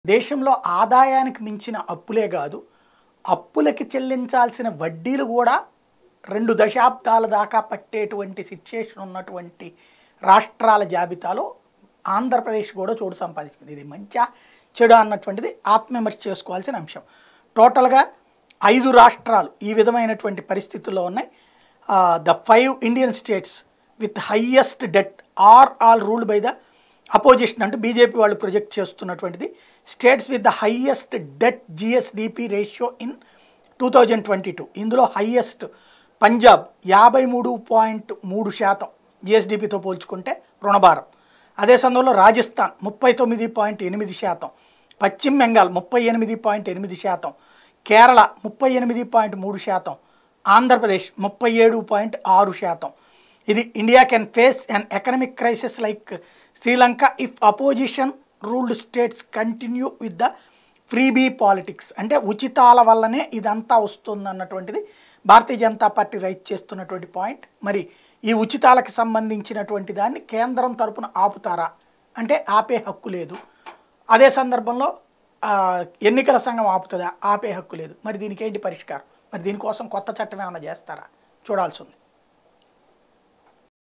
దేశంలో ఆదాయానికి మించిన అప్పులే కాదు, అప్పులకి చెల్లించాల్సిన వడ్డీలు కూడా 2 దశాబ్దాల దాకా పట్టేటువంటి సిచ్యుయేషన్ ఉన్నటువంటి రాష్ట్రాల జాబితాలో ఆంధ్రప్రదేశ్ కూడా చోటు సంపాదించింది. ఇది మంచా చెడు అన్నటువంటిది ఆత్మవిమర్శ చేసుకోవాల్సిన అంశం. టోటల్గా 5 రాష్ట్రాలు ఈ విధమైనటువంటి పరిస్థితుల్లో ఉన్నాయి. The 5 Indian states with highest debt are all ruled by the opposition అంటూ బీజేపీ వాళ్ళు ప్రొజెక్ట్ చేస్తున్నటువంటిది. States with the highest debt GSDP ratio in 2022. ఇందులో హైయెస్ట్ పంజాబ్ 53.3% జిఎస్డిపితో పోల్చుకుంటే రుణభారం. అదే సమయంలో రాజస్థాన్ 39.8%, పశ్చిమ బెంగాల్ 38.8%, కేరళ 38.3%, ఆంధ్రప్రదేశ్ 37.6%. ఇది India can face an economic crisis like Sri Lanka if opposition ruled states continue with the freebie politics. అంటే ఉచితాల వల్లనే ఇదంతా వస్తుంది అన్నటువంటిది భారతీయ జనతా పార్టీ రైట్ చేస్తున్నటువంటి పాయింట్. మరి ఈ ఉచితాలకు సంబంధించినటువంటి దాన్ని కేంద్రం తరపున ఆపుతారా అంటే ఆపే హక్కు లేదు. అదే సందర్భంలో ఎన్నికల సంఘం ఆపుతుందా? ఆపే హక్కు లేదు. మరి దీనికి ఏంటి పరిష్కారం? మరి దీనికోసం కొత్త చట్టం ఏమైనా చేస్తారా? చూడాల్సి ఉంది.